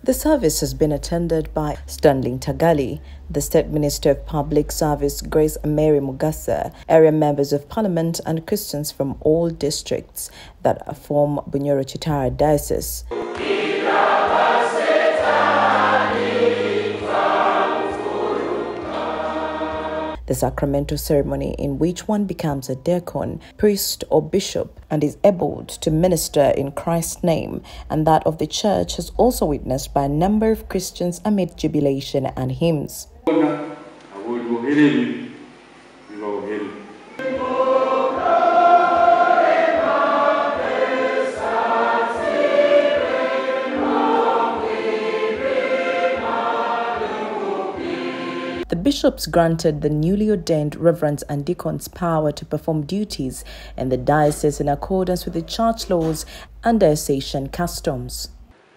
The service has been attended by Stanley Tagali, the State Minister of Public Service Grace Mary Mugasa, area members of Parliament and Christians from all districts that form Bunyoro Chitara Diocese. The sacramental ceremony in which one becomes a deacon, priest or bishop and is able to minister in Christ's name and that of the church has also witnessed by a number of Christians amid jubilation and hymns. The bishops granted the newly ordained reverends and deacons power to perform duties in the diocese in accordance with the church laws and diocesan customs.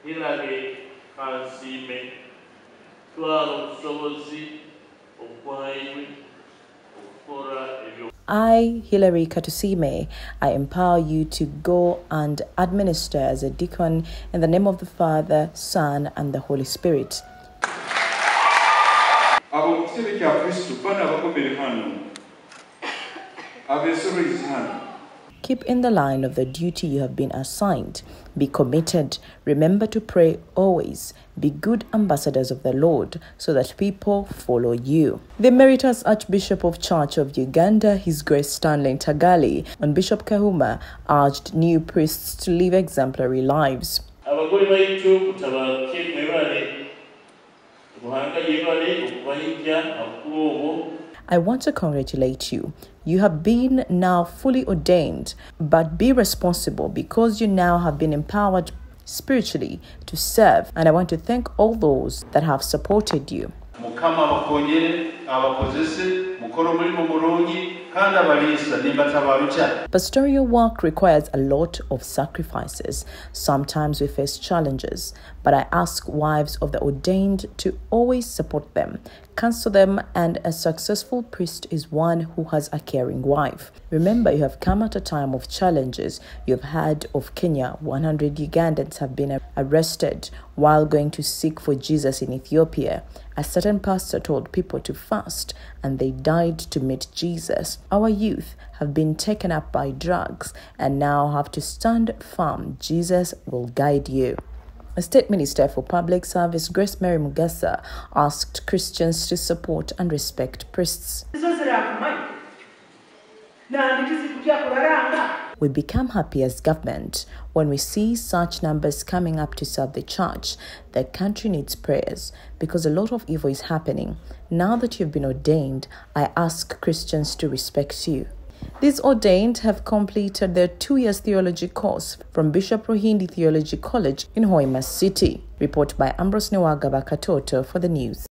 I, Hilary Katusime, I empower you to go and administer as a deacon in the name of the Father, Son, and the Holy Spirit. Keep in the line of the duty you have been assigned. Be committed. Remember to pray always. Be good ambassadors of the Lord so that people follow you. The Emeritus Archbishop of Church of Uganda, His Grace Stanley Tagali, and Bishop Kahuma urged new priests to live exemplary lives. I want to congratulate you. You have been now fully ordained, but be responsible because you now have been empowered spiritually to serve. And I want to thank all those that have supported you. Pastoral work requires a lot of sacrifices. Sometimes we face challenges, but I ask wives of the ordained to always support them, counsel them, and a successful priest is one who has a caring wife. Remember, you have come at a time of challenges. You have heard of Kenya. 100 Ugandans have been arrested while going to seek for Jesus in Ethiopia. A certain pastor told people to fast, and they died to meet Jesus. Our youth have been taken up by drugs and now have to stand firm. Jesus will guide you. A State Minister for Public Service, Grace Mary Mugasa, asked Christians to support and respect priests. We become happy as government when we see such numbers coming up to serve the church. The country needs prayers because a lot of evil is happening. Now that you've been ordained, I ask Christians to respect you. These ordained have completed their 2-year theology course from Bishop Rohindi Theology College in Hoima City. Report by Ambrose Newagaba Katoto for the news.